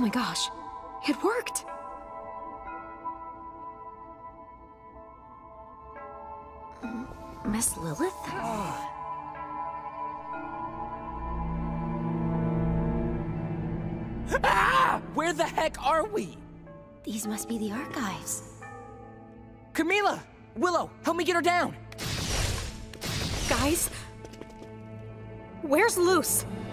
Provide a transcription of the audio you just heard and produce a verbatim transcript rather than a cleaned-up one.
my gosh, it worked! Miss Lilith? Ah! Where the heck are we? These must be the archives. Camila! Willow, help me get her down! Guys? Where's Luce?